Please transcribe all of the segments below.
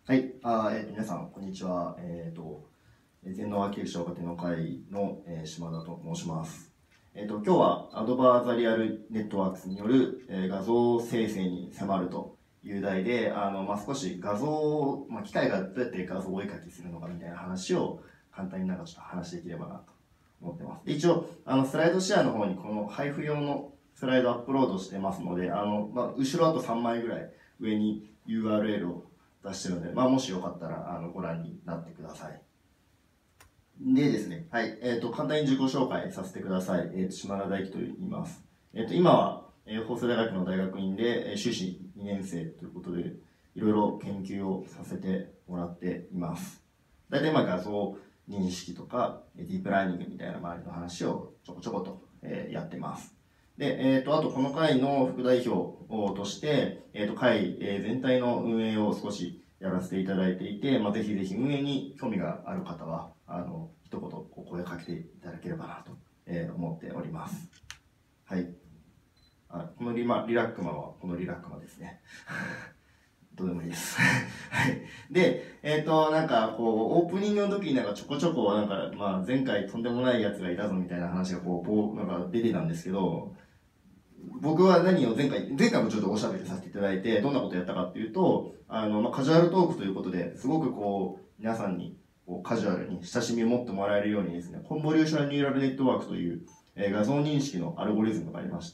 はい、皆さん、こんにちは。全農秋吉若手の会の、島田と申します。今日はアドバーザリアルネットワークスによる、画像生成に迫るという題で、少し画像、機械がどうやって画像をお絵描きするのかみたいな話を簡単にちょっと話できればなと思ってます。で一応、スライドシェアの方にこの配布用のスライドアップロードしてますので、後ろあと3枚ぐらい上に URL を出してるので、もしよかったらご覧になってください。でですね、はい、簡単に自己紹介させてください。島田大樹と言います。今は、法政大学の大学院で、修士2年生ということで、いろいろ研究をさせてもらっています。大体画像認識とか、ディープラーニングみたいな周りの話をちょこちょこと、やってます。で、あとこの会の副代表として、会全体の運営を少しやらせていただいていて、ぜひぜひ運営に興味がある方は、一言お声かけていただければなと、思っております。はい。このリラックマはこのリラックマですね。どうでもいいです。はい。で、オープニングの時にちょこちょこ前回とんでもないやつがいたぞみたいな話が出てたんですけど、僕は何を前回もちょっとおしゃべりさせていただいて、どんなことをやったかっていうと、カジュアルトークということで、すごく皆さんにカジュアルに親しみを持ってもらえるようにですね、コンボリューショナルニューラルネットワークという、画像認識のアルゴリズムがありまして、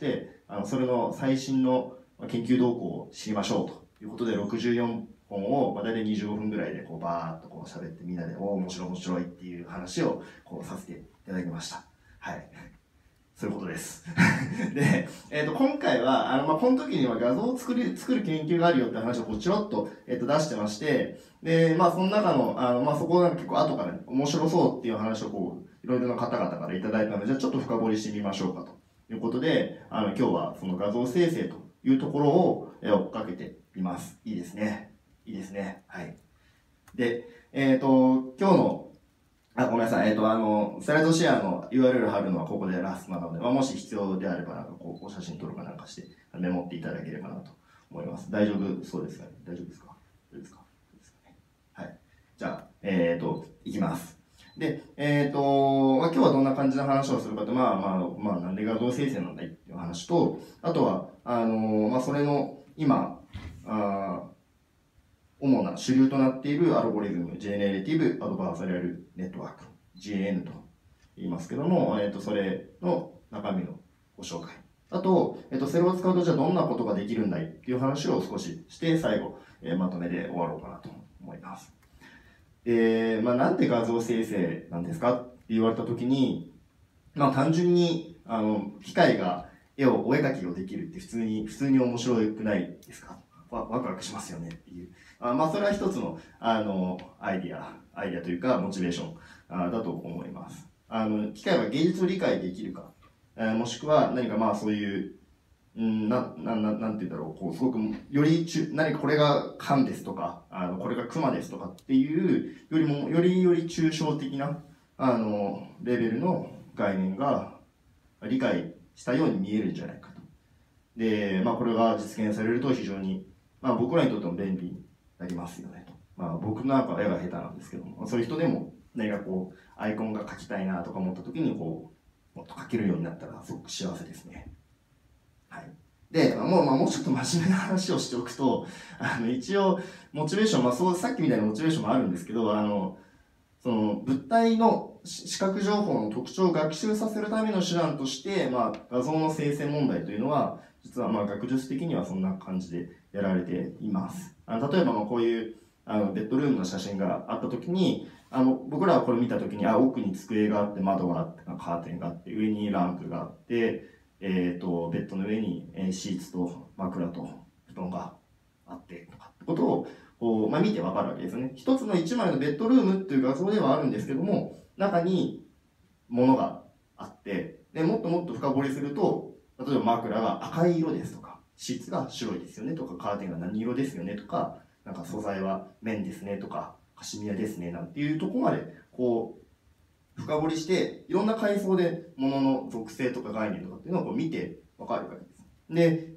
それの最新の研究動向を知りましょうということで、64本を、大体25分ぐらいでバーっと喋ってみんなで、面白いっていう話をさせていただきました。はい。そういうことです。で、今回は、この時には画像を作る研究があるよって話をちょろっと、出してまして、で、その中の、そこが結構後から面白そうっていう話をいろいろな方々からいただいたので、じゃあちょっと深掘りしてみましょうかということで、今日はその画像生成というところを追っかけています。いいですね。いいですね。はい。で、今日のごめんなさい。スライドシェアの URL 貼るのはここでラストなので、もし必要であれば、写真撮るかなんかして、メモっていただければなと思います。大丈夫そうですかね？大丈夫ですか？大丈夫ですか？ね。はい。じゃあ、いきます。で、今日はどんな感じの話をするかと、なんで画像生成なんだいっていう話と、あとは、それの、今、主な主流となっているアルゴリズム、ジェネレティブ・アドバーサリアル・ネットワーク、GAN と言いますけども、それの中身のご紹介。あと、それを使うとじゃあどんなことができるんだいっていう話を少しして、最後、まとめで終わろうかなと思います。なんで画像生成なんですかって言われたときに、単純に、機械がお絵描きをできるって普通に面白くないですか？ワクワクしますよねっていう。それは一つの、アイディアというか、モチベーションだと思います。機械は芸術を理解できるか、もしくは何かそういう、なんて言うんだろう、すごく、より何かこれが缶ですとか、これが熊ですとかっていうよりも、より抽象的な、レベルの概念が理解したように見えるんじゃないかと。で、これが実現されると非常に、僕らにとっても便利になりますよねと。僕なんかは絵が下手なんですけども、そういう人でも何かアイコンが描きたいなとか思った時にもっと描けるようになったらすごく幸せですね。はい。で、もうちょっと真面目な話をしておくと、一応、モチベーション、さっきみたいなモチベーションもあるんですけど、その物体の視覚情報の特徴を学習させるための手段として、画像の生成問題というのは、実は学術的にはそんな感じでやられています。例えばこういうベッドルームの写真があった時に、僕らはこれ見た時に、奥に机があって、窓があって、カーテンがあって、上にランプがあって、ベッドの上にシーツと枕と布団があってとかってことを見てわかるわけですよね。一つの一枚のベッドルームっていう画像ではあるんですけども、中に物があって、でもっともっと深掘りすると、例えば枕が赤い色ですとか、シーツが白いですよねとか、カーテンが何色ですよねとか、素材は綿ですねとか、カシミヤですねなんていうところまで、深掘りして、いろんな階層で物の属性とか概念とかっていうのを見てわかるわけです。で、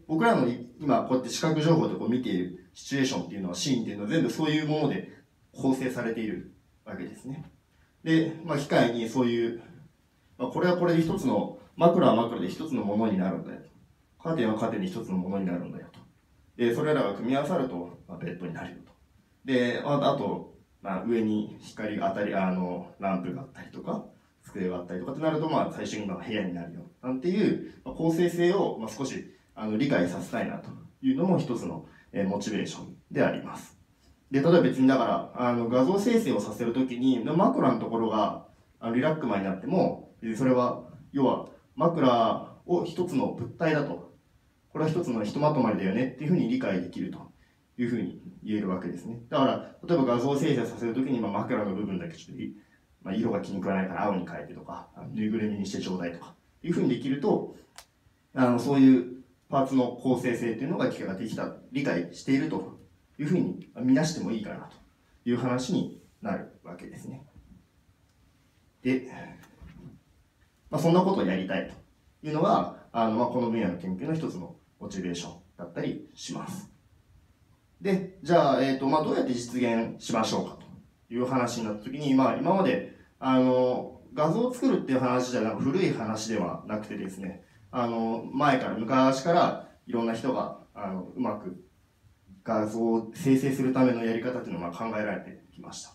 僕らの今こうやって視覚情報でこう見ているシチュエーションっていうのは、シーンっていうのは全部そういうもので構成されているわけですね。で、機械にそういう、これはこれで一つの、枕は枕で一つのものになるんだよと。カーテンはカーテンで一つのものになるんだよと。で、それらが組み合わさると、ベッドになるよと。で、あと、上に光が当たり、ランプがあったりとか、机があったりとかってなると、最終的に部屋になるよ。なんていう、構成性を、少し、理解させたいなというのも一つの、モチベーションであります。で、例えば別にだから、画像生成をさせるときに、枕のところが、リラックマになっても、それは、要は、枕を一つの物体だと。これは一つのひとまとまりだよねっていうふうに理解できるというふうに言えるわけですね。だから、例えば画像生成させるときに、枕の部分だけちょっと、色が気に食わないから青に変えてとか、ぬいぐるみにしてちょうだいとか、いうふうにできると、そういうパーツの構成性っていうのが機械ができた、理解しているというふうに見なしてもいいかなという話になるわけですね。で、そんなことをやりたいというのが、この分野の研究の一つのモチベーションだったりします。で、じゃあ、どうやって実現しましょうかという話になったときに、今まで、画像を作るっていう話じゃなく、古い話ではなくてですね、昔からいろんな人が、うまく画像を生成するためのやり方っていうのを考えられてきました。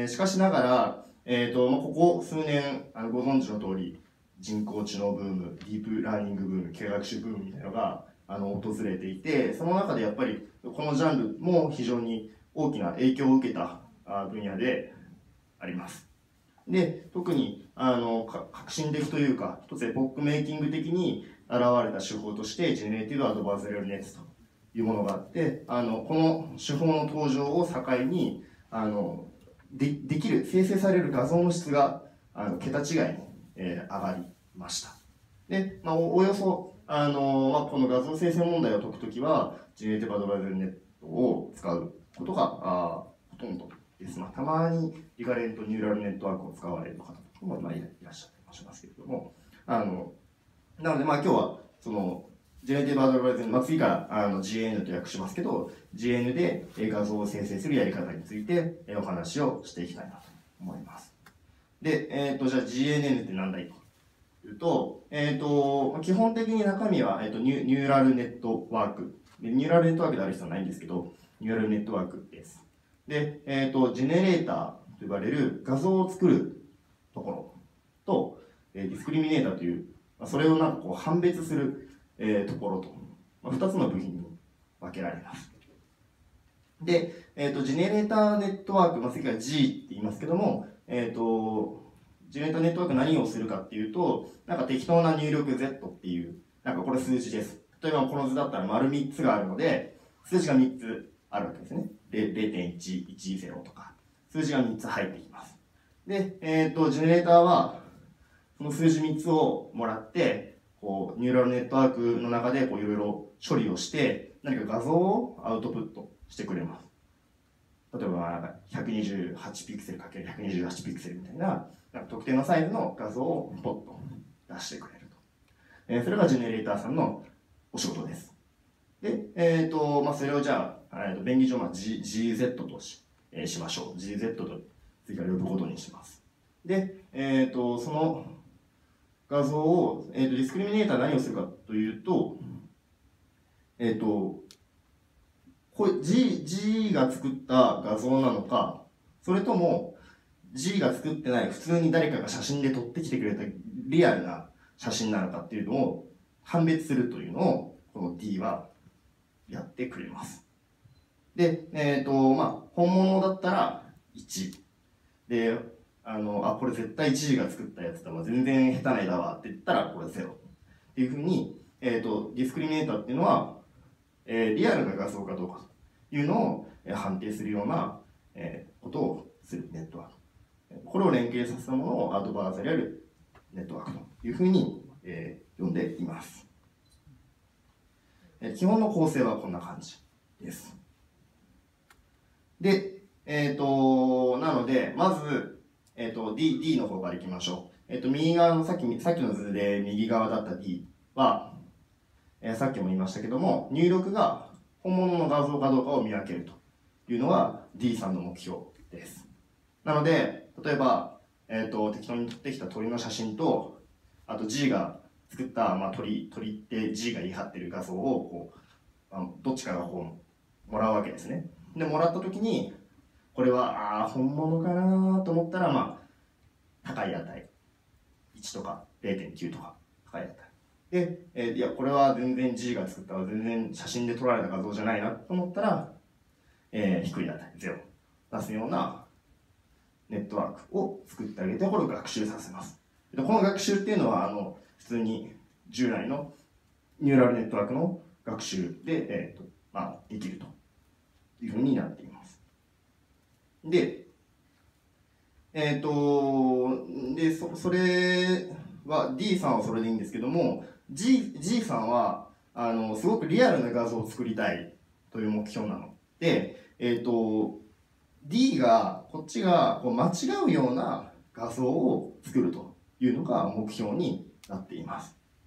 しかしながら、ここ数年、ご存知の通り、人工知能ブーム、ディープラーニングブーム、機械学習ブームみたいなのが訪れていて、その中でやっぱりこのジャンルも非常に大きな影響を受けた分野であります。で、特に革新的というか、一つエポックメイキング的に現れた手法として、ジェネレティブ・アドバーサリアル・ネットというものがあって、この手法の登場を境に、できる、生成される画像の質が桁違いに、上がりました。で、およそ、この画像生成問題を解くときは、ジェネレティブ・アドバイザル・ネットを使うことがほとんどです。たまにリカレントニューラルネットワークを使われる方もいらっしゃったりもしますけれども、なので、今日は、その、ジェネレティブ・アドバイザル、次から、GN と訳しますけど、GN で画像を生成するやり方についてお話をしていきたいなと思います。で、じゃあ GNN って何だいというと、基本的に中身は、ニューラルネットワーク。ニューラルネットワークである必要はないんですけど、ニューラルネットワークです。で、ジェネレーターと呼ばれる画像を作るところと、ディスクリミネーターという、それを判別する、ところと、2つの部品に分けられます。で、ジェネレーターネットワーク、次は G って言いますけども、ジェネレーターネットワーク何をするかっていうと、適当な入力 Z っていう、これ数字です。例えばこの図だったら丸3つがあるので、数字が3つあるわけですね。0.110 とか、数字が3つ入ってきます。で、ジェネレーターは、その数字3つをもらって、ニューラルネットワークの中でいろいろ処理をして、何か画像をアウトプットしてくれます。例えば、128ピクセル ×128 ピクセルみたいな、特定のサイズの画像をポッと出してくれると。それがジェネレーターさんのお仕事です。で、それをじゃあ、便宜上、GZ としましょう。GZ と次から呼ぶことにします。で、その画像を、ディスクリミネーター何をするかというと、これ G が作った画像なのか、それとも G が作ってない普通に誰かが写真で撮ってきてくれたリアルな写真なのかっていうのを判別するというのをこの D はやってくれます。で、本物だったら1。で、これ絶対1時が作ったやつだわ、全然下手な絵だわって言ったらこれ0。っていうふうに、ディスクリミネーターっていうのは、リアルな画像かどうかというのを判定するようなことをするネットワーク。これを連携させたものをアドバーサリアルネットワークというふうに呼んでいます。基本の構成はこんな感じです。で、なので、まず、D の方からいきましょう。右側のさっきの図で右側だった D は、 さっきも言いましたけども、入力が本物の画像かどうかを見分けるというのが D さんの目標です。なので、例えば、適当に撮ってきた鳥の写真と、あと G が作った、鳥って G が言い張ってる画像をどっちかがもらうわけですね。で、もらった時に、これは、本物かなと思ったら、高い値。1とか 0.9 とか高い値。で、いや、これは全然 G が作った全然写真で撮られた画像じゃないなと思ったら、低い値、0出すようなネットワークを作ってあげて、これを学習させます。でこの学習っていうのは、普通に従来のニューラルネットワークの学習で、できるというふうになっています。で、それは D さんはそれでいいんですけども、G さんはすごくリアルな画像を作りたいという目標なので、D がこっちが間違うような画像を作るというのが目標になっています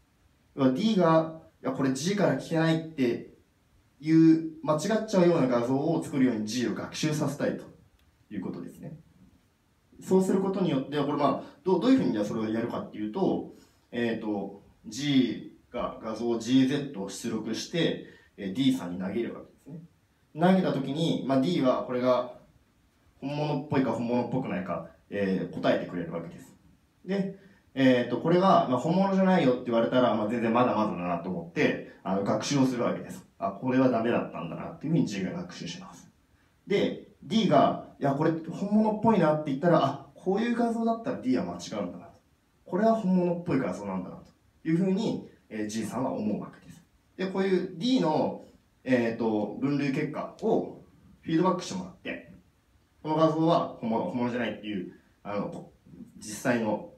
。D がいやこれ G から来てないっていう間違っちゃうような画像を作るように G を学習させたいということですね。そうすることによって、これどういうふうにじゃあそれをやるかっていうと、G が画像 GZ を出力して、D さんに投げるわけですね。投げたときに、D はこれが本物っぽいか本物っぽくないか、答えてくれるわけです。で、これが、本物じゃないよって言われたら、全然まだまだだなと思って、学習をするわけです。これはダメだったんだなっていうふうに G が学習します。で、D が、いや、これ本物っぽいなって言ったら、こういう画像だったら D は間違うんだなと。これは本物っぽい画像なんだなというふうに、G さんは思うわけです。で、こういう D の、分類結果をフィードバックしてもらって、この画像は本物じゃないっていう、実際の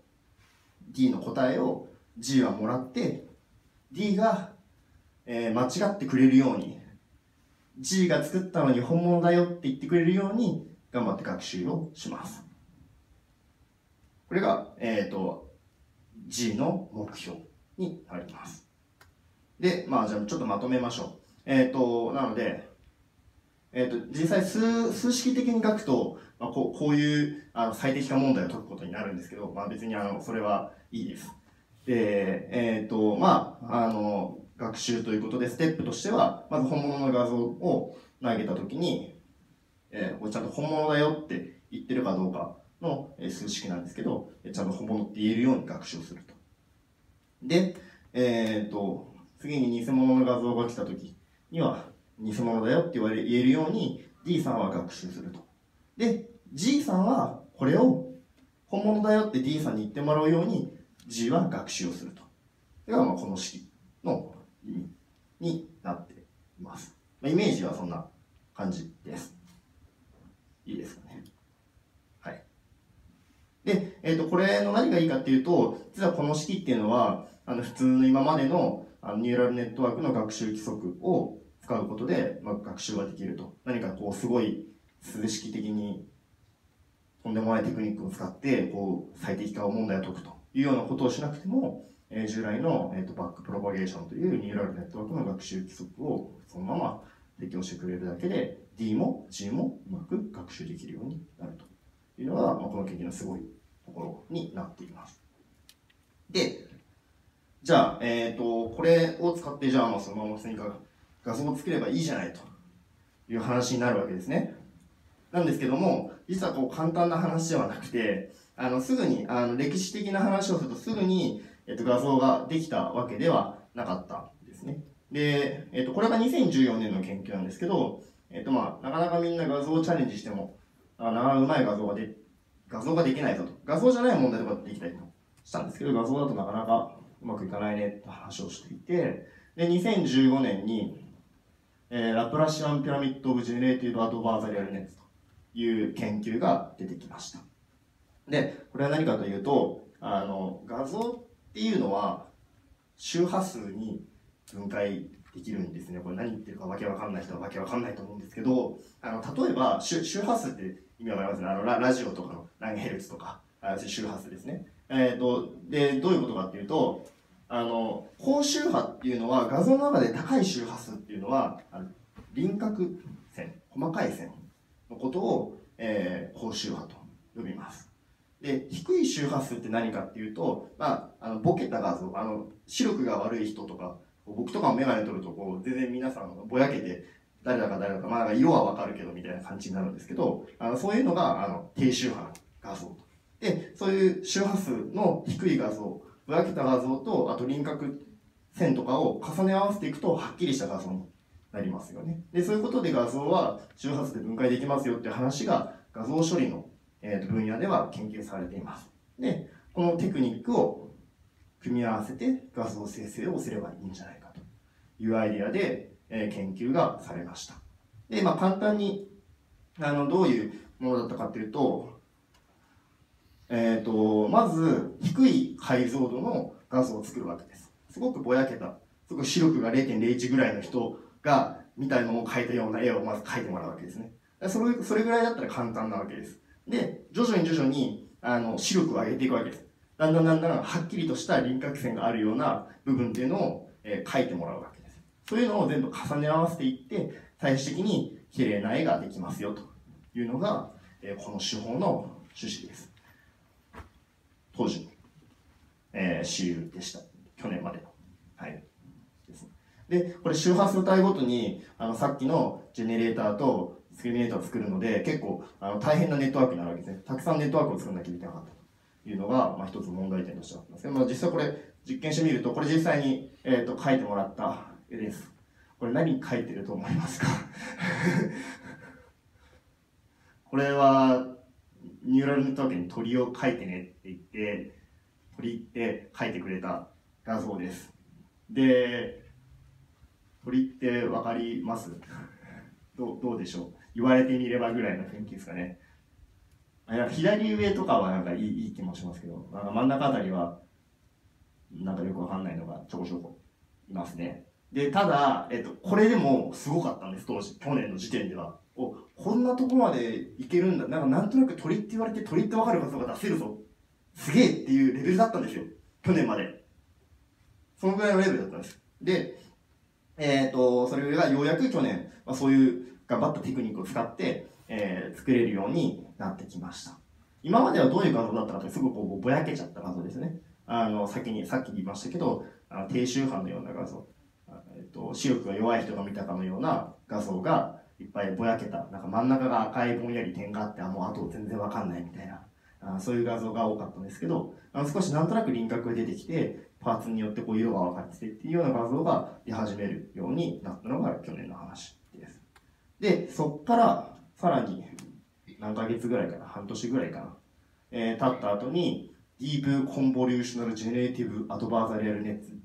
D の答えを G はもらって、D が、間違ってくれるように、G が作ったのに本物だよって言ってくれるように頑張って学習をします。これが、G の目標になります。で、じゃあちょっとまとめましょう。なので、実際数式的に書くと、こういう最適化問題を解くことになるんですけど、別にそれはいいです。で、学習ということで、ステップとしては、まず本物の画像を投げたときに、これちゃんと本物だよって言ってるかどうかの数式なんですけど、ちゃんと本物って言えるように学習すると。で、次に偽物の画像が来たときには、偽物だよって言えるように D さんは学習すると。で、G さんはこれを本物だよって D さんに言ってもらうように G は学習をすると。それがこの式の意味になっています。イメージはそんな感じです。いいですかね。はい。で、これの何がいいかっていうと、実はこの式っていうのは、普通の今までのニューラルネットワークの学習規則を使うことで、学習ができると。何かすごい数式的にとんでもないテクニックを使って最適化問題を解くというようなことをしなくても、従来の、バックプロパゲーションというニューラルネットワークの学習規則をそのまま適用してくれるだけで D も G もうまく学習できるようになるというのが、この研究のすごいところになっています。で、じゃあ、これを使ってじゃあそのまま普通に画像を作ればいいじゃないという話になるわけですね。なんですけども、実は簡単な話ではなくて、すぐに歴史的な話をするとすぐに、画像ができたわけではなかったんですね。で、これが2014年の研究なんですけど、なかなかみんな画像をチャレンジしても、なかなかうまい画像ができないぞと。画像じゃない問題とかできたりとしたんですけど、画像だとなかなかうまくいかないねって話をしていて、で、2015年に、ラプラシアンピラミッド・オブ・ジェネレーティブ・アドバーザリアル・ネットという研究が出てきました。で、これは何かというと、画像っていうのは周波数に分解できるんですね。これ何言ってるかわけわかんない人はわけわかんないと思うんですけど、例えば周波数って意味わかりますね。ラジオとかの何ヘルツとか、周波数ですね。で、どういうことかっていうと、 高周波っていうのは、画像の中で高い周波数っていうのは、輪郭線、細かい線のことを、高周波と呼びます。で、低い周波数って何かっていうと、ボケた画像、視力が悪い人とか、僕とかもメガネ取ると、全然皆さんぼやけて、誰だか誰だか、色はわかるけどみたいな感じになるんですけど、そういうのが、低周波の画像と。で、そういう周波数の低い画像、ぼやけた画像と、あと輪郭線とかを重ね合わせていくと、はっきりした画像になりますよね。で、そういうことで画像は周波数で分解できますよっていう話が、画像処理の、分野では研究されています。で、このテクニックを組み合わせて画像生成をすればいいんじゃないかというアイデアで、研究がされました。で、簡単にどういうものだったかというと、まず低い解像度の画像を作るわけです。すごくぼやけた、すごく視力が 0.01 ぐらいの人が見たいのを描いたような絵をまず描いてもらうわけですね。それぐらいだったら簡単なわけです。で、徐々に視力を上げていくわけです。だんだんはっきりとした輪郭線があるような部分っていうのを、描いてもらうわけです。そういうのを全部重ね合わせていって、最終的に綺麗な絵ができますよというのが、この手法の趣旨です。当時の、主流でした。去年までの。はい。ですね。で、これ周波数帯ごとに、さっきのジェネレーターとディスクリミネーターを作るので、結構、大変なネットワークになるわけですね。たくさんネットワークを作らなきゃいけなかったというのが、一つ問題点としてあったんですけど、実際これ、実験してみると、これ実際に、描いてもらった絵です。これ何描いてると思いますかこれは、ニューラルネットワークに鳥を描いてねって言って、鳥って描いてくれた画像です。で、鳥って分かりますどうでしょう、言われてみればぐらいの雰囲気ですかね。左上とかはいい気もしますけど、真ん中あたりは、よくわかんないのがちょこちょこいますね。で、ただ、これでもすごかったんです、当時。去年の時点では。こんなとこまでいけるんだ。なんとなく鳥って言われて鳥ってわかる画像が出せるぞ。すげえっていうレベルだったんですよ。去年まで。そのぐらいのレベルだったんです。で、それがようやく去年、そういう頑張ったテクニックを使って、作れるようになってきました。今まではどういう画像だったかってすごくぼやけちゃった画像ですね。さっき言いましたけど、低周波のような画像。視力が弱い人が見たかのような画像がいっぱいぼやけた、真ん中が赤いぼんやり点があって、もうあと全然わかんないみたいな、そういう画像が多かったんですけど、少しなんとなく輪郭が出てきて、パーツによって色が分かっててっていうような画像が出始めるようになったのが去年の話です。で、そっからさらに何ヶ月ぐらいかな、半年ぐらいかな、経った後に、ディープコンボリューショナルジェネレーティブアドバーザリアルネット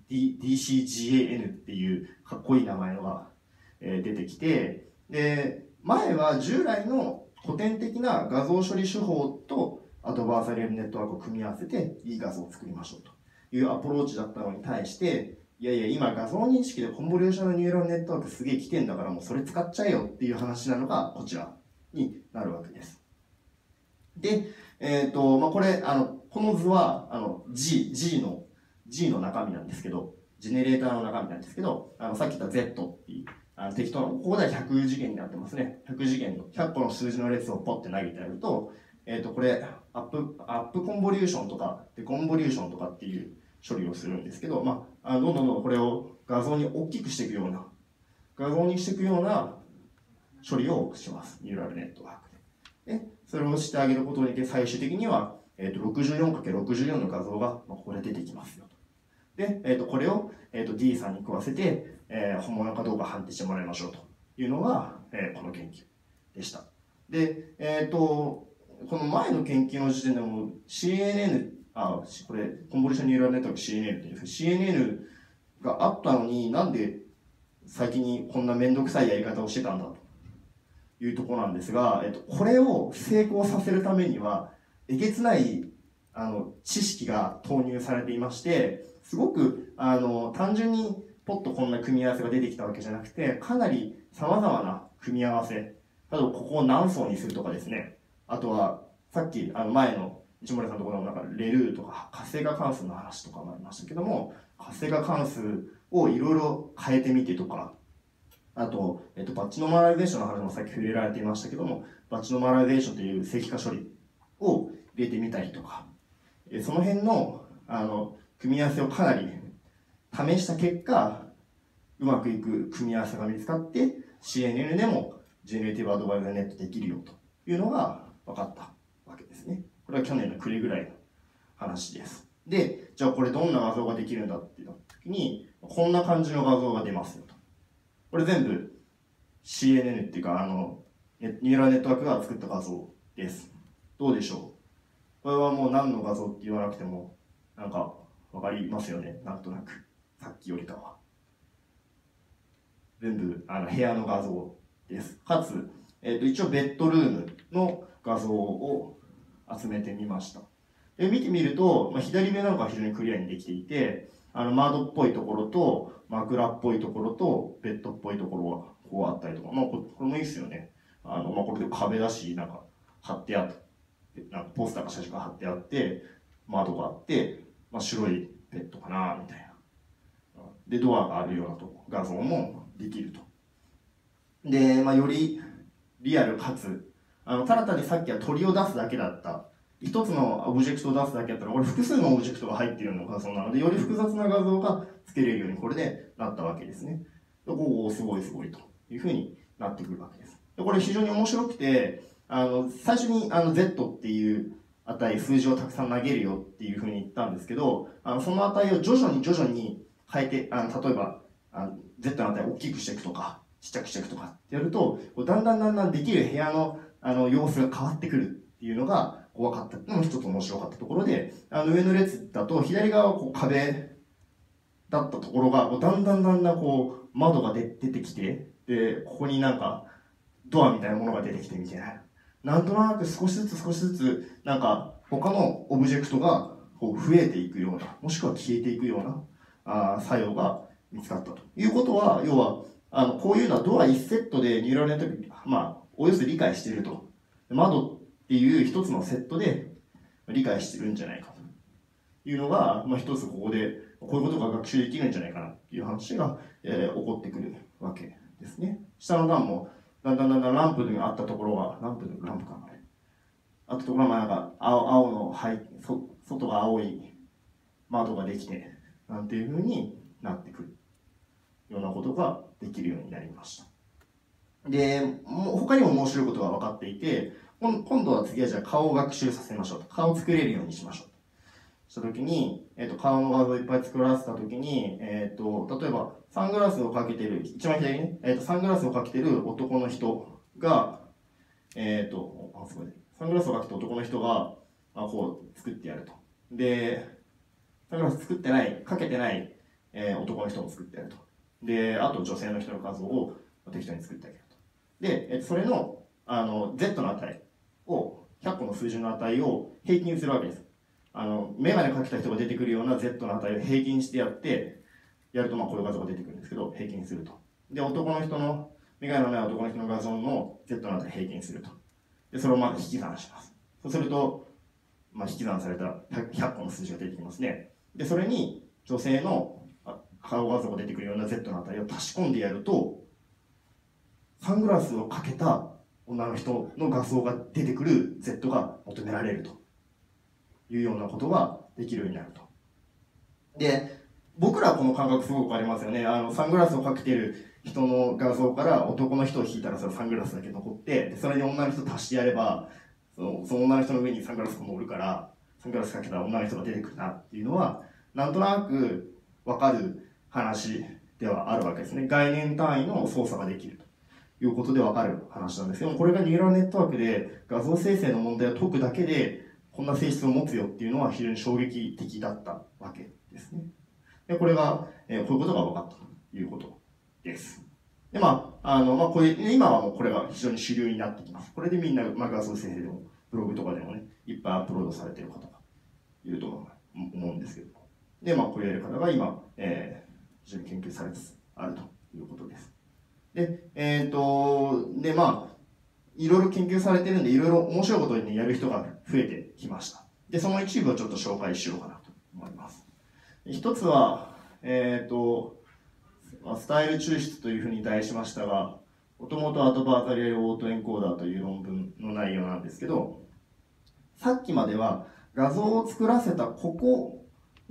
DCGAN っていうかっこいい名前のが出てきて、で、前は従来の古典的な画像処理手法とアドバーサリアルネットワークを組み合わせていい画像を作りましょうというアプローチだったのに対して、いや今画像認識でコンボリューショナルニューラルネットワークすげえ来てんだからもうそれ使っちゃえよっていう話なのがこちらになるわけです。で、これ、この図は、G の中身なんですけど、ジェネレーターの中身なんですけど、さっき言った Z っていう、適当な、ここでは100次元になってますね。100次元の、100個の数字の列をポッて投げてやると、これ、アップコンボリューションとか、デコンボリューションとかっていう処理をするんですけど、どんどんこれを画像に大きくしていくような、処理をします。ニューラルネットワークで。で、それをしてあげることによって最終的には、64×64 の画像がここで出てきますよと。で、これを、D さんに食わせて、本物かどうか判定してもらいましょうというのが、この研究でした。で、この前の研究の時点でも CNN、これ、コンボリューションニューラルネットワーク CNN っていうんですけど、CNN があったのになんで先にこんなめんどくさいやり方をしてたんだというところなんですが、これを成功させるためには、えげつない知識が投入されていまして、すごく単純にポッとこんな組み合わせが出てきたわけじゃなくて、かなり様々な組み合わせ、例えばここを何層にするとかですね、あとはさっき前の市森さんのところのなんかレルーとか活性化関数の話とかもありましたけども、活性化関数をいろいろ変えてみてとか、あと、バッチノーマライゼーションの話もさっき触れられていましたけども、バッチノーマライゼーションという正規化処理を入れてみたりとか、その辺の、組み合わせをかなり試した結果、うまくいく組み合わせが見つかって、CNN でもジェネレティブアドバイザーネットできるよというのが分かったわけですね。これは去年の暮れぐらいの話です。で、じゃあこれどんな画像ができるんだっていう時に、こんな感じの画像が出ますよと。これ全部 CNN っていうか、ニューラルネットワークが作った画像です。どうでしょう？これはもう何の画像って言わなくても、なんかわかりますよね。なんとなく。さっきよりかは。全部部屋の画像です。かつ、一応ベッドルームの画像を集めてみました。で見てみると、左上なんかは非常にクリアにできていて、窓っぽいところと、枕っぽいところと、ベッドっぽいところがこうあったりとか、これもいいですよね。これで壁だし、なんか貼ってあって、なんかポスターか写真が貼ってあって、窓があって、白いベッドかな、みたいな。で、ドアがあるような画像もできると。で、よりリアルかつ、ただ単にさっきは鳥を出すだけだった。一つのオブジェクトを出すだけだったら、これ複数のオブジェクトが入っているような画像なので、より複雑な画像が作れるようにこれでなったわけですね。おお、すごいすごいというふうになってくるわけです。でこれ非常に面白くて、最初にZ っていう値、数字をたくさん投げるよっていうふうに言ったんですけど、その値を徐々に変えて、例えばZ の値を大きくしていくとか、ちっちゃくしていくとかってやると、だんだんできる部屋の様子が変わってくるっていうのが分かったのも一つ面白かったところで、上の列だと左側は壁だったところが、だんだん窓が出てきて、で、ここになんかドアみたいなものが出てきてみたいな。なんとなく少しずつ、なんか他のオブジェクトがこう増えていくような、もしくは消えていくような作用が見つかったということは、要は、こういうのはドア1セットでニューラルネットワーク、およそ理解していると。窓っていう一つのセットで理解してるんじゃないかというのが、一つここで、こういうことが学習できるんじゃないかなっていう話が、起こってくるわけですね。下の段も、だんだんランプにあったところが、ランプかな、あったところが、なんか青の外が青い窓ができて、なんていうふうになってくるようなことができるようになりました。で、他にも面白いことが分かっていて、今度は次はじゃあ顔を学習させましょうと。顔を作れるようにしましょうと。したときに、顔の画像をいっぱい作らせたときに、例えば、サングラスをかけてる、一番左にね、サングラスをかけてる男の人が、すごいね。サングラスをかけてる男の人が、こう作ってやると。で、サングラスかけてない、男の人も作ってやると。で、あと女性の人の画像を適当に作ってあげると。で、それの、Z の値を、100個の数字の値を平均するわけです。メガネかけた人が出てくるような Z の値を平均してやるとこういう画像が出てくるんですけど、平均すると。で、メガネのない男の人の画像の Z の値を平均すると。で、それをまず引き算します。そうすると、引き算された100個の数字が出てきますね。で、それに女性の顔画像が出てくるような Z の値を足し込んでやると、サングラスをかけた女の人の画像が出てくる Z が求められるというようなことができるようになると。で、僕らはこの感覚すごくありますよね。サングラスをかけてる人の画像から男の人を引いたらそれサングラスだけ残って、でそれに女の人足してやれば、その女の人の上にサングラスが乗るから、サングラスかけたら女の人が出てくるなっていうのは、なんとなくわかる話ではあるわけですね。概念単位の操作ができるということでわかる話なんですけども、これがニューラルネットワークで画像生成の問題を解くだけで、こんな性質を持つよっていうのは非常に衝撃的だったわけですね。で、これが、こういうことが分かったということです。で、今はもうこれが非常に主流になってきます。これでみんな、画像生成でも、ブログとかでもね、いっぱいアップロードされている方がいると思うんですけど。で、こういうやり方が今、非常に研究されつつあるということです。で、いろいろ研究されてるんで、いろいろ面白いことにやる人が増えてきました。 で、その一部をちょっと紹介しようかなと思います。一つは、スタイル抽出というふうに題しましたが、もともとアドバーザリアルオートエンコーダーという論文の内容なんですけど、さっきまでは画像を作らせたここ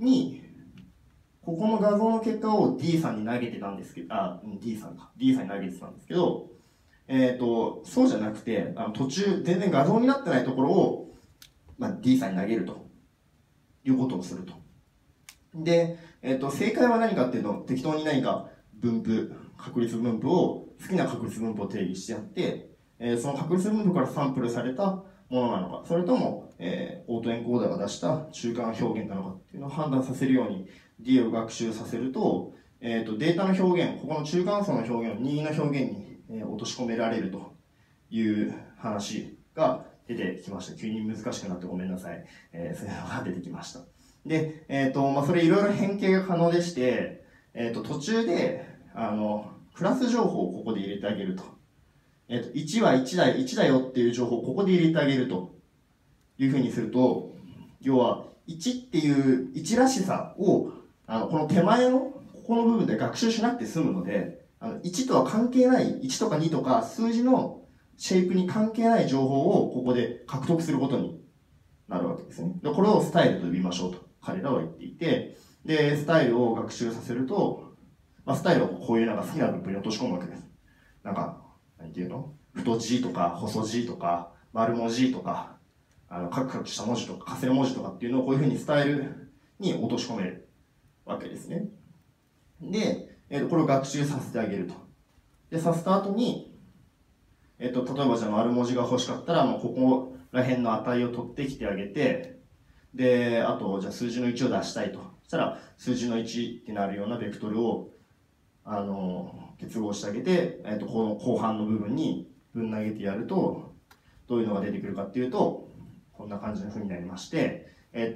の画像の結果を D さんに投げてたんですけど、D さんに投げてたんですけど、そうじゃなくて、途中、全然画像になってないところを、D さんに投げるということをすると。で、正解は何かっていうと、適当に何か確率分布を、好きな確率分布を定義してやって、その確率分布からサンプルされたものなのか、それとも、オートエンコーダーが出した中間表現なのかっていうのを判断させるように D を学習させると、データの表現、ここの中間層の表現を任意の表現に、落とし込められるという話が出てきました。急に難しくなってごめんなさい。そういうのが出てきました。で、それいろいろ変形が可能でして、途中で、クラス情報をここで入れてあげると。1は1だよっていう情報をここで入れてあげるというふうにすると、要は1っていう1らしさを、この手前のここの部分で学習しなくて済むので、1とは関係ない、1とか2とか数字のシェイプに関係ない情報をここで獲得することになるわけですね。で、これをスタイルと呼びましょうと彼らは言っていて、で、スタイルを学習させると、スタイルをこういう好きな分布に落とし込むわけです。なんていうの？太字とか細字とか丸文字とか、カクカクした文字とかかせる文字とかっていうのをこういうふうにスタイルに落とし込めるわけですね。で、これを学習させてあげると。で、させた後に、例えばじゃあ丸文字が欲しかったら、ここら辺の値を取ってきてあげて、で、あと、じゃあ数字の1を出したいと。そしたら、数字の1ってなるようなベクトルを、結合してあげて、この後半の部分にぶん投げてやると、どういうのが出てくるかっていうと、こんな感じの風になりまして、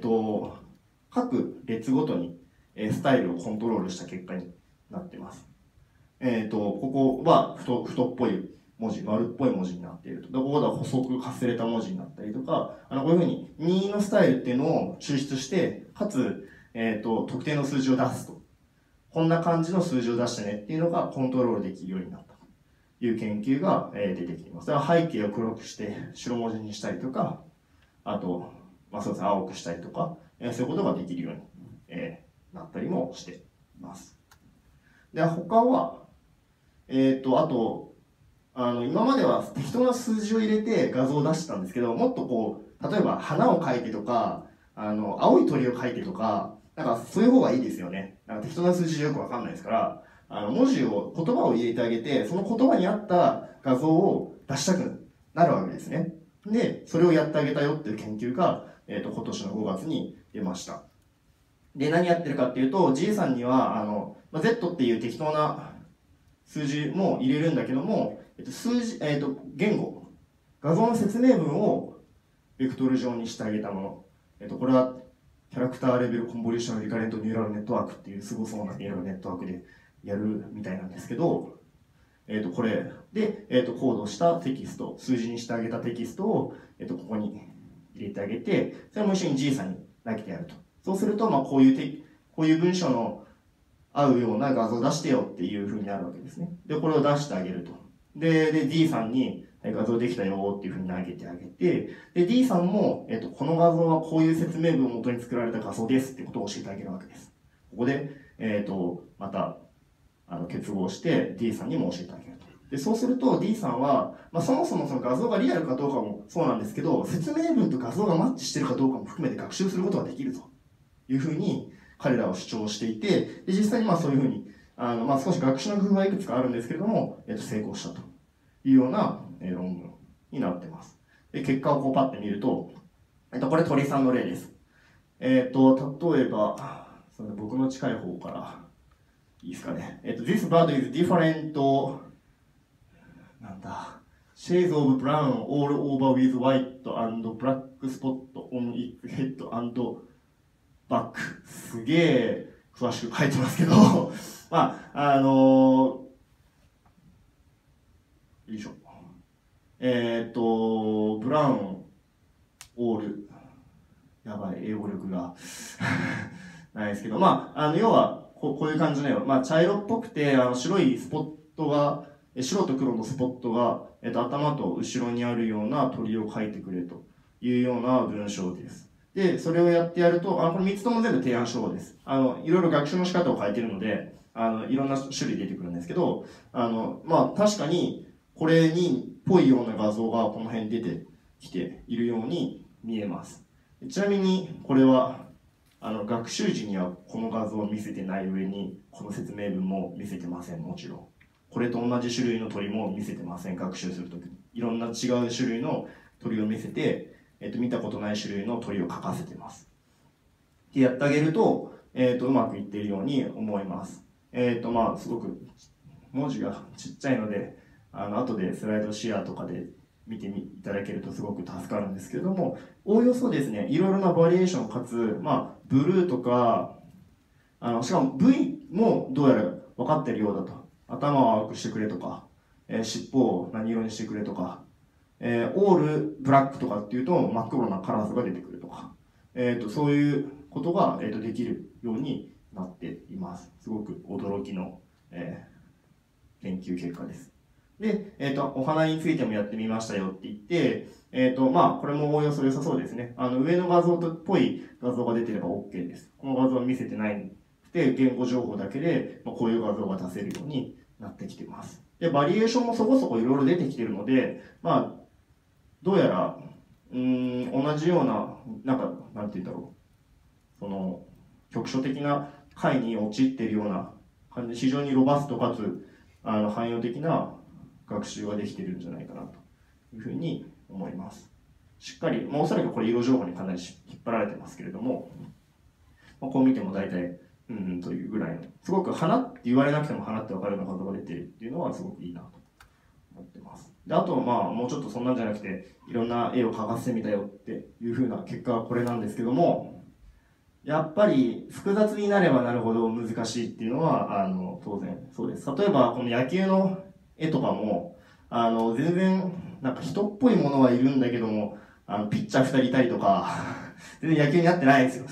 各列ごとにスタイルをコントロールした結果になっています。ここは太っぽい文字、丸っぽい文字になっていると。で、ここでは細くかすれた文字になったりとか、こういうふうに任意のスタイルっていうのを抽出して、かつ、特定の数字を出すと。こんな感じの数字を出してねっていうのがコントロールできるようになったという研究が出てきています。だから背景を黒くして白文字にしたりとか、あと、そうですね、青くしたりとか、そういうことができるように、なったりもしています。で、他は、あと、今までは適当な数字を入れて画像を出してたんですけど、もっとこう、例えば花を描いてとか、青い鳥を描いてとか、そういう方がいいですよね。適当な数字じゃよくわかんないですから、言葉を入れてあげて、その言葉に合った画像を出したくなるわけですね。で、それをやってあげたよっていう研究が、今年の5月に出ました。で、何やってるかっていうと、G さんには、Z っていう適当な数字も入れるんだけども、言語、画像の説明文をベクトル上にしてあげたもの。これは、キャラクターレベルコンボリューションリカレントニューラルネットワークっていうすごそうなニューラルネットワークでやるみたいなんですけど、これで、コードしたテキスト、数字にしてあげたテキストを、ここに入れてあげて、それも一緒に G さんに投げてやると。そうすると、こういう文章の合うような画像を出してよっていう風になるわけですね。で、これを出してあげると。で、D さんに画像できたよっていう風に投げてあげて、で、D さんも、この画像はこういう説明文を元に作られた画像ですってことを教えてあげるわけです。ここで、また、結合して D さんにも教えてあげると。で、そうすると D さんは、そもそもその画像がリアルかどうかもそうなんですけど、説明文と画像がマッチしてるかどうかも含めて学習することができるという風に彼らは主張していて、で実際にそういう風に、少し学習の工夫はいくつかあるんですけれども、成功したというような論文になっています。で、結果をこうパッて見ると、これ鳥さんの例です。例えば、僕の近い方からいいですかね。This bird is different, shades of brown all over with white and black spot on its head and back。すげえ詳しく書いてますけど、よいしょ。ブラウン、オール。 やばい、英語力がないですけど、要はこういう感じのよ。茶色っぽくて、白いスポットが、白と黒のスポットが、頭と後ろにあるような鳥を描いてくれというような文章です。で、それをやってやると、これ3つとも全部提案書語です。いろいろ学習の仕方を変えてるので、いろんな種類出てくるんですけど、確かに、これにぽいような画像がこの辺出てきているように見えます。ちなみに、これは、学習時にはこの画像を見せてない上に、この説明文も見せてません、もちろん。これと同じ種類の鳥も見せてません、学習するときに。いろんな違う種類の鳥を見せて、見たことない種類の鳥を描かせてます。で、やってあげると、うまくいっているように思います。すごく文字がちっちゃいので、後でスライドシェアとかで見ていただけるとすごく助かるんですけれども、おおよそですね、いろいろなバリエーションかつ、ブルーとか、しかも V もどうやら分かっているようだと。頭を青くしてくれとか、尻尾を何色にしてくれとか、オールブラックとかっていうと真っ黒なカラスが出てくるとか、そういうことが、できるようになっています。すごく驚きの、研究結果です。で、お花についてもやってみましたよって言って、これもおおよそ良さそうですね。上の画像っぽい画像が出てれば OK です。この画像は見せてないので、言語情報だけで、こういう画像が出せるようになってきています。で、バリエーションもそこそこいろいろ出てきているので、どうやら、同じような、なんて言うんだろう。局所的な解に陥っているような感じで、非常にロバストかつ、汎用的な学習ができているんじゃないかなというふうに思います。しっかり、おそらくこれ色情報にかなり引っ張られてますけれども、こう見ても大体、というぐらいの、すごく花って言われなくても花って分かるような画像が出てるっていうのはすごくいいなと思ってます。で、あと、もうちょっとそんなんじゃなくて、いろんな絵を描かせてみたよっていうふうな結果はこれなんですけども、やっぱり複雑になればなるほど難しいっていうのは、当然そうです。例えば、この野球の絵とかも、全然、人っぽいものはいるんだけども、ピッチャー2人いたりとか、全然野球に合ってないんですよ。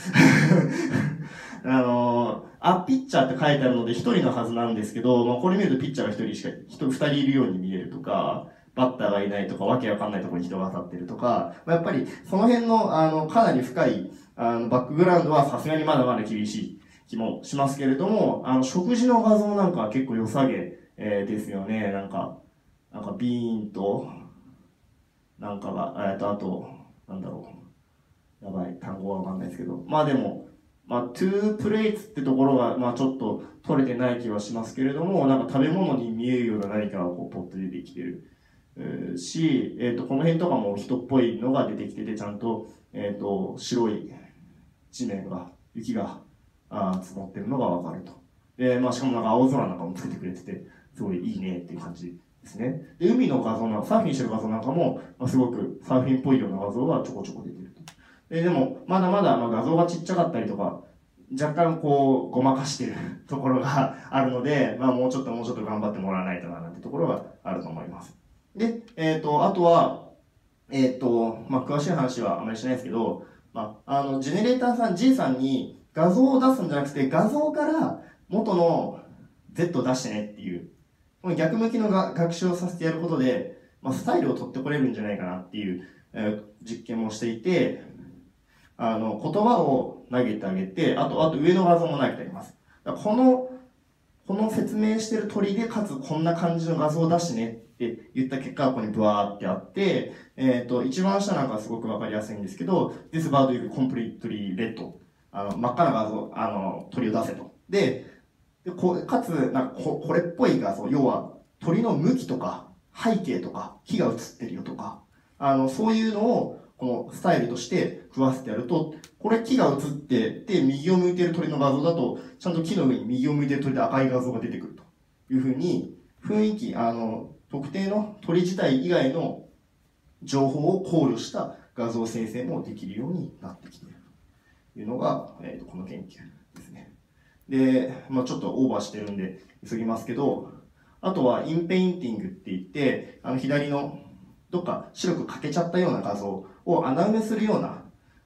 ピッチャーって書いてあるので1人のはずなんですけど、これ見るとピッチャーが2人いるように見えるとか、バッターがいないとか、わけわかんないところに人が立ってるとか、やっぱりその辺の、かなり深い、バックグラウンドはさすがにまだまだ厳しい気もしますけれども、食事の画像なんかは結構良さげ、ですよね。ビーンと、あと、やばい、単語はわかんないですけど。でも、two plates ってところが、ちょっと取れてない気はしますけれども、食べ物に見えるような何かがこうポッと出てきてる。し、この辺とかも人っぽいのが出てきてて、ちゃんと、白い地面が、雪が積もってるのがわかると。で、しかも青空なんかもつけてくれてて、すごいいいねっていう感じですね。で、海の画像サーフィンしてる画像なんかも、すごくサーフィンっぽいような画像がちょこちょこ出てると。でも、まだまだ画像がちっちゃかったりとか、若干こう、ごまかしてるところがあるので、もうちょっと頑張ってもらわないとな、なんてところがあると思います。で、あとは、詳しい話はあまりしないですけど、ジェネレーターさん、G さんに画像を出すんじゃなくて、画像から元の Z を出してねっていう、逆向きの学習をさせてやることで、スタイルを取ってこれるんじゃないかなっていう、実験もしていて、言葉を投げてあげて、あと上の画像も投げてあげます。この説明してる鳥で、かつこんな感じの画像を出してねって言った結果がここにブワーってあって、一番下なんかすごくわかりやすいんですけど、This bird is completely red。真っ赤な画像、鳥を出せと。で、かつ、これっぽい画像、要は鳥の向きとか背景とか木が映ってるよとか、そういうのをこのスタイルとして食わせてやると、これ木が映ってて、右を向いている鳥の画像だと、ちゃんと木の上に右を向いている鳥で赤い画像が出てくるというふうに、雰囲気、特定の鳥自体以外の情報を考慮した画像生成もできるようになってきているというのが、この研究ですね。で、ちょっとオーバーしてるんで急ぎますけど、あとはインペインティングって言って、左のどっか白く欠けちゃったような画像を穴埋めするような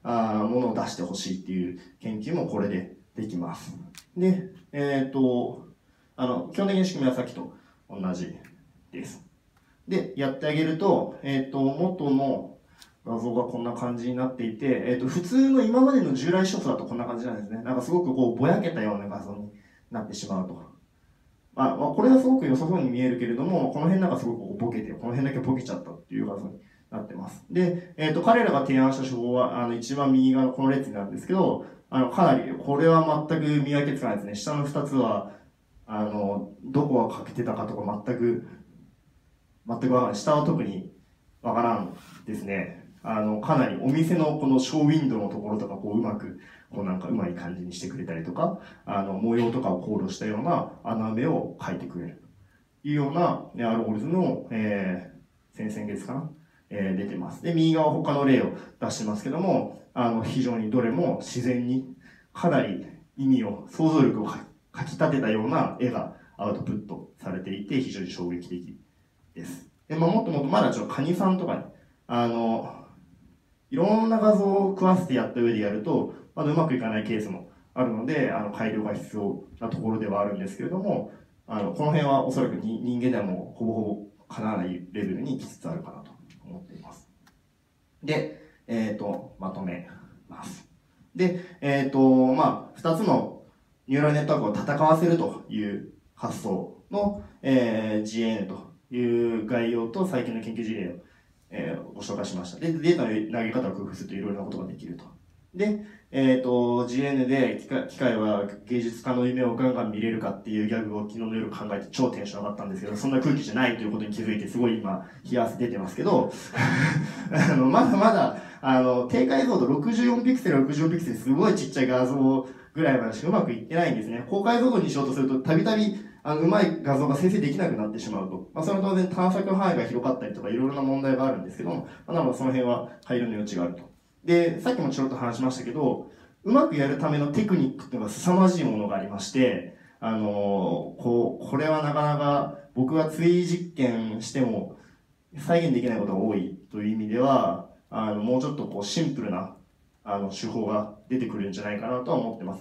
ものを出してほしいっていう研究もこれでできます。で、基本的に仕組みはさっきと同じです。で、やってあげると、元の画像がこんな感じになっていて、普通の今までの従来ショットだとこんな感じなんですね。なんかすごくこうぼやけたような画像になってしまうと。これはすごく良さそうに見えるけれども、この辺なんかすごくボケて、この辺だけボケちゃったっていう画像になってます。で、彼らが提案した手法は、一番右側のこの列になるんですけど、かなり、これは全く見分けつかないですね。下の2つは、どこが欠けてたかとか全くわからない。下は特にわからんですね。かなりお店のこのショーウィンドウのところとか、こううまく、こうなんかうまい感じにしてくれたりとか、模様とかを考慮したような穴埋めを描いてくれるというようなアルゴリズムを、先々月かな、出てます。で、右側他の例を出してますけども、非常にどれも自然にかなり意味を、想像力をかき立てたような絵がアウトプットされていて、非常に衝撃的です。で、もっともっとまだちょっとカニさんとかね、いろんな画像を食わせてやった上でやると、まだうまくいかないケースもあるので、改良が必要なところではあるんですけれども、この辺はおそらく人間ではもうほぼほぼかなわないレベルに来つつあるかなと思っています。で、まとめます。で、2つのニューラルネットワークを戦わせるという発想の、GAN という概要と最近の研究事例を、ご紹介しました。で、データの投げ方を工夫するといろいろなことができると。で、GN で機械は芸術家の夢をガンガン見れるかっていうギャグを昨日の夜考えて超テンション上がったんですけど、そんな空気じゃないということに気づいてすごい今、冷や汗出てますけど、まだまだ、低解像度64ピクセル、64ピクセルすごいちっちゃい画像ぐらいまでしかうまくいってないんですね。高解像度にしようとすると、たびたびうまい画像が生成できなくなってしまうと。それは当然探索範囲が広かったりとかいろいろな問題があるんですけども、なのでその辺は改良の余地があると。で、さっきもちょろっと話しましたけど、うまくやるためのテクニックっていうのが凄まじいものがありまして、これはなかなか僕が追実験しても再現できないことが多いという意味では、もうちょっとこうシンプルな手法が出てくるんじゃないかなとは思ってます。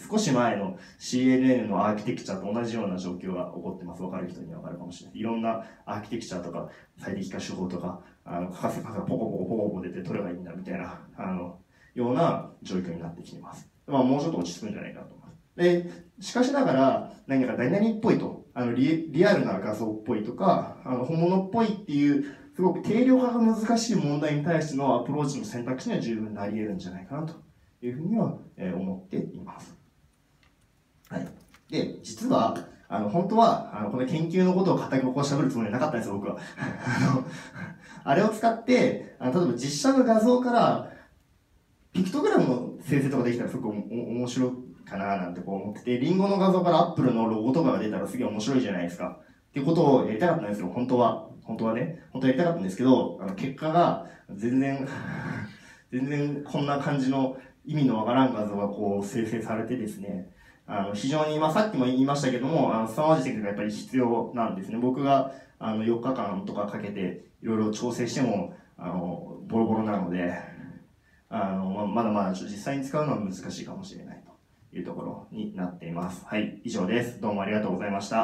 少し前の CNN のアーキテクチャと同じような状況が起こってます。わかる人にはわかるかもしれない。いろんなアーキテクチャとか最適化手法とか、カスがポコポコポコポコ出てどれがいいんだみたいな、ような状況になってきています。もうちょっと落ち着くんじゃないかなと思います。で、しかしながら、何か何々っぽいと、リアルな画像っぽいとか、本物っぽいっていう、すごく定量化が難しい問題に対してのアプローチの選択肢には十分なり得るんじゃないかなというふうには思っています。はい。で、実は、本当は、この研究のことを固くこう喋るつもりはなかったんですよ、僕は。あれを使って、例えば実写の画像から、ピクトグラムの生成とかできたらすごく面白いかななんてこう思ってて、リンゴの画像からアップルのロゴとかが出たらすげえ面白いじゃないですか。っていうことをやりたかったんですよ、本当は。本当はやりたかったんですけど、結果が全然こんな感じの意味のわからん画像がこう生成されてですね、非常に、さっきも言いましたけども、凄まじいテクニックがやっぱり必要なんですね。僕が4日間とかかけていろいろ調整しても、ボロボロなので、まだまだ実際に使うのは難しいかもしれないというところになっています。はい、以上です。どうもありがとうございました。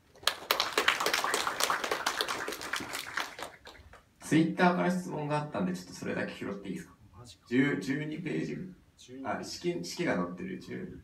ツイッターから質問があったんで、ちょっとそれだけ拾っていいですか。12ページ。式が載ってる10。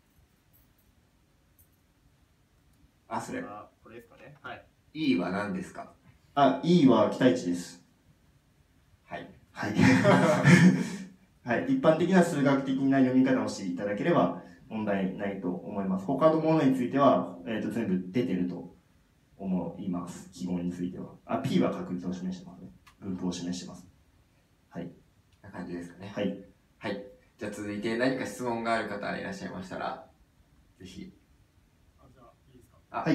それ。 これですかね。はい。 E は何ですか。 E は期待値です。 はい。 はい。はい。一般的な数学的な読み方をしていただければ問題ないと思います。他のものについては、全部出てると思います。記号については。P は確率を示してますね。分布を示してます。はい。 な感じですかね。 はい。 はい。じゃあ続いて何か質問がある方いらっしゃいましたら、ぜひ。 じゃあ、いいですか。 はい。 ち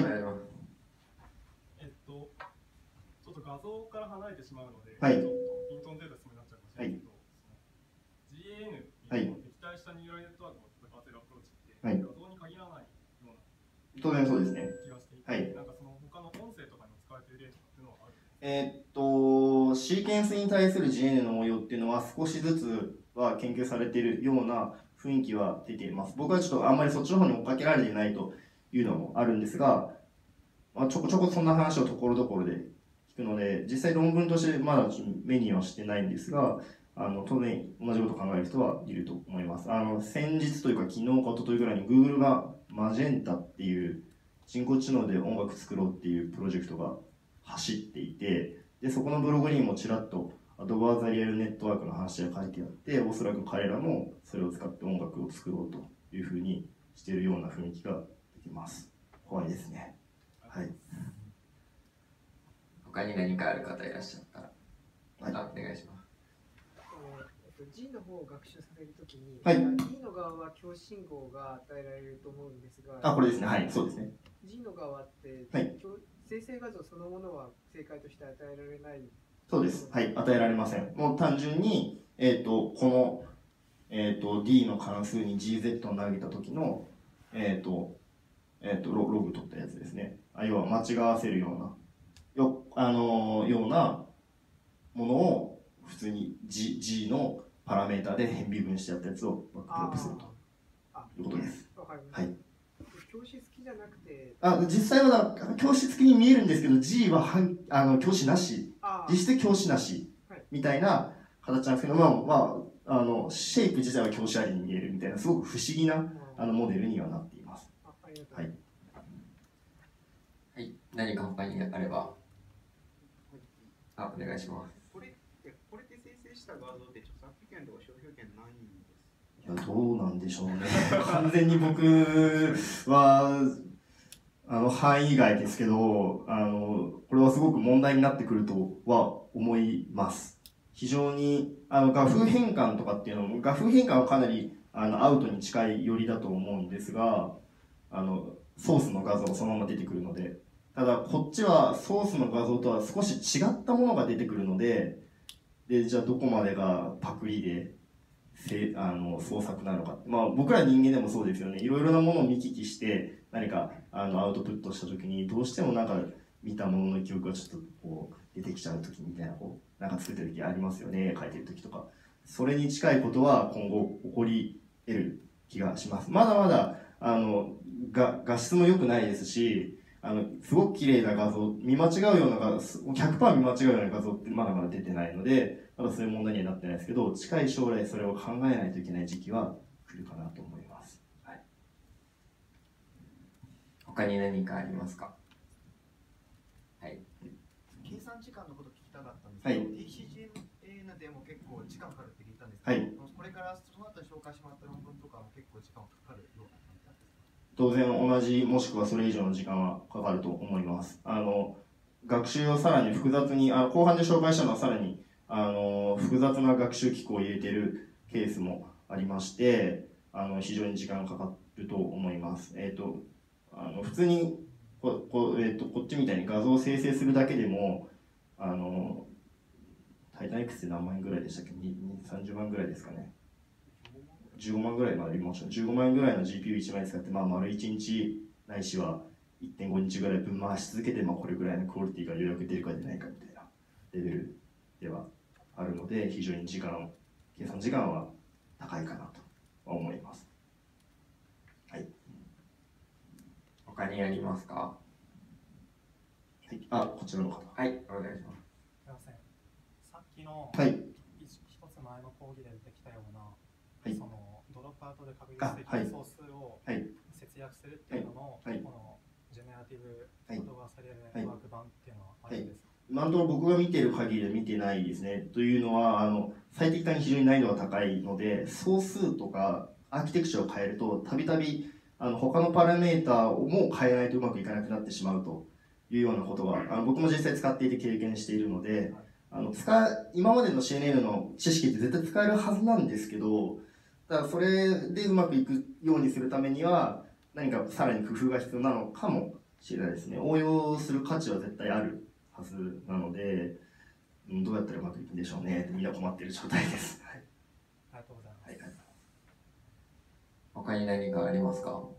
ょっと画像から離れてしまうので、 はい、 ちょっとピントンデータ質問になっちゃうかもしれないですけど、GAN に敵対したニューラルネットワークを戦わせるアプローチって、画像に限らないような当然そうですね。 気がしていて、なんかその他の音声とかにも使われている例とかっていうのはあるんですか。 シーケンスに対する GN の応用っていうのは少しずつは研究されているような雰囲気は出ています。僕はちょっとあんまりそっちの方に追っかけられていないというのもあるんですが、ちょこちょこそんな話をところどころで聞くので、実際論文としてまだ目にはしてないんですが、当然同じことを考える人はいると思います。先日というか昨日か一昨日ぐらいに Google がマジェンタっていう人工知能で音楽作ろうっていうプロジェクトが走っていて、でそこのブログにもちらっとアドバーザリアルネットワークの話が書いてあって、おそらく彼らもそれを使って音楽を作ろうというふうにしているような雰囲気が出てます。怖いですね。はい。 他に何かある方いらっしゃったら、 はい、 お願いします。 G の方を学習させるときに、 はい、 D の側は強信号が与えられると思うんですが、 これですね。はい、そうですね。 G の側って、 はい、 生成画像そのものは正解として与えられない。 そうです。はい、与えられません。もう単純に、この、D の関数に GZ を投げた時の、ログ取ったやつですね。要は間違わせるような、ようなものを普通に G のパラメータで変微分してやったやつをバックドロップするということです。はい。 教師付きじゃなくて、 実際は教師付きに見えるんですけど、G は教師なし、実質教師なしみたいな形なんですけど、シェイプ自体は教師ありに見えるみたいな、すごく不思議なモデルにはなっています。はい。 はい、何か他にあれば、お願いします。 これで生成した画像って著作権とか商標権ないんですか？ いや、どうなんでしょうね。完全に僕は範囲外ですけど、これはすごく問題になってくるとは思います。非常に画風変換とかっていうのも、画風変換はかなりアウトに近い寄りだと思うんですが、ソースの画像がそのまま出てくるので、ただこっちはソースの画像とは少し違ったものが出てくるので、じゃあどこまでがパクリで創作なのか、僕ら人間でもそうですよね。いろいろなものを見聞きして何かアウトプットした時にどうしてもなんか見たものの記憶がちょっとこう出てきちゃう時みたいな、なんか作ってる時ありますよね。書いてる時とか、それに近いことは今後起こり得る気がします。まだまだ画質も良くないですし、すごく綺麗な画像、見間違うような100% 見間違うような画像ってまだまだ出てないので、まだそういう問題にはなってないですけど、近い将来それを考えないといけない時期は来るかなと思います。はい、 他に何かありますか？はい。 計算時間のこと聞きたかったんですけど、TCGA でも結構時間かかるって聞いたんですけど、これからその後紹介してもらった論文とかも結構時間かかるような感じなんですか？ 当然同じもしくはそれ以上の時間はかかると思います。学習をさらに複雑に後半で紹介したのはさらに複雑な学習機構を入れているケースもありまして、非常に時間がかかると思います。普通にこっちみたいに画像を生成するだけでもタイタン X って何万円ぐらいでしたっけ？30万ぐらいですかね。15万ぐらいまでありました。15万円ぐらいの GPU1 枚使って、丸1日ないしは 1.5 日ぐらい分回し続けて、これぐらいのクオリティがようやく出るか出ないかみたいなレベルではあるので、非常に計算時間は高いかなと思います。はい。 他にありますか？ はい。こちらの方。 はい、お願いします。 すみません。さっきの一つ前の講義で出てきたような、そのドロップアウトで確実的ソースを節約するっていうのの、このジェネラティブアドバーサリアルネットワーク版っていうのはあるんですか？ 今のところ僕が見ている限りで見てないですね。というのは最適化に非常に難易度が高いので、総数とかアーキテクチャを変えるとたびたび他のパラメータも変えないとうまくいかなくなってしまうというようなことが僕も実際使っていて経験しているので、今までの CNN の知識って絶対使えるはずなんですけど、ただそれでうまくいくようにするためには何かさらに工夫が必要なのかもしれないですね。応用する価値は絶対あるはずなので、どうやったらうまくいくんでしょうね。みんな困っている状態です。はい、 ありがとうございます。 はい、 他に何かありますか？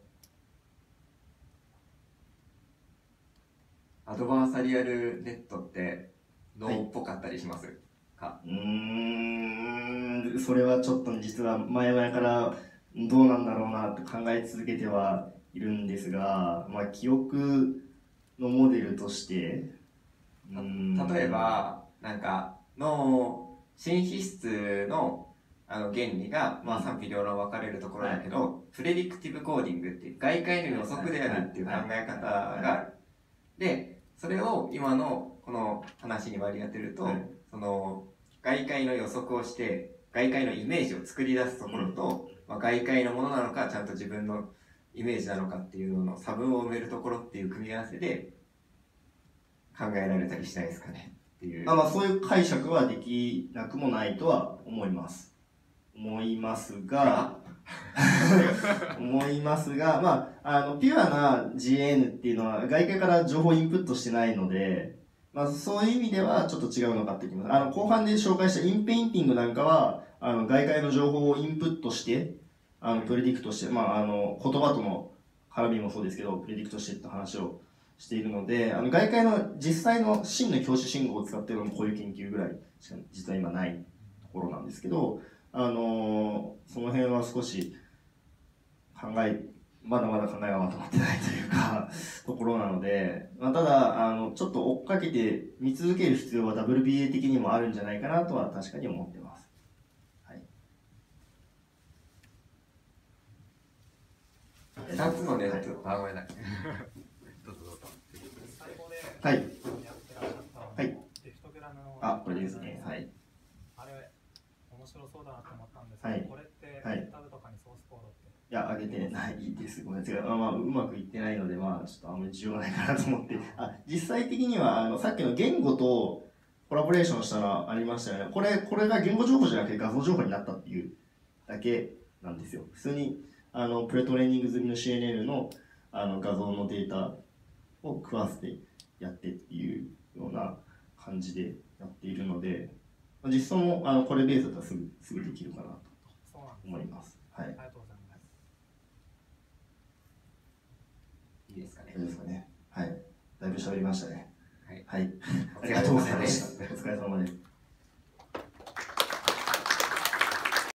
アドバーサリアルネットって脳っぽかったりしますか？ それはちょっと実は前々からどうなんだろうなって考え続けてはいるんですが、まあ、記憶のモデルとして例えばなんか脳新皮質の原理が、まあ、賛否両論分かれるところだけど、はい、プレディクティブコーディングっていう外界の予測であるっていう考え方がある。で、それを今のこの話に割り当てると、はい、その外界の予測をして外界のイメージを作り出すところと、まあ、外界のものなのかちゃんと自分のイメージなのかっていうのの差分を埋めるところっていう組み合わせで考えられたりしないですかねっていう。 まあそういう解釈はできなくもないとは思いますがまあピュアな GN っていうのは外界から情報をインプットしてないので、まあそういう意味ではちょっと違うのかってきます。後半で紹介したインペインティングなんかは外界の情報をインプットしてプレディクトして、まあ言葉との絡みもそうですけどプレディクトしてって話をしているので、外界の実際の真の教師信号を使っているのもこういう研究ぐらいしか実は今ないところなんですけど、その辺は少しまだまだ考えがまとまってないというかところなので、まあ、ただちょっと追っかけて見続ける必要は WBA 的にもあるんじゃないかなとは確かに思ってます。はい。 2つのネット、ごめんなさい。 はい。はい。これですね。はい。 あれ、面白そうだなと思ったんですけど、 これって、GitHub とかにソースコードって。 いや、上げてないです。ごめんなさい。うまくいってないので、ちょっとあんまり重要ないかなと思って。実際的には、さっきの言語とコラボレーションしたのありましたよね。これが言語情報じゃなくて画像情報になったっていうだけなんですよ。普通に、プレトレーニング済みの CNN の、画像のデータを食わせてやってっていうような感じでやっているので、実装もこれベースだったらすぐできるかなと思います。はい。ありがとうございます。 いいですかね。 いいですかね。はい。だいぶ喋りましたね。 はい。 はい。ありがとうございました。お疲れ様です。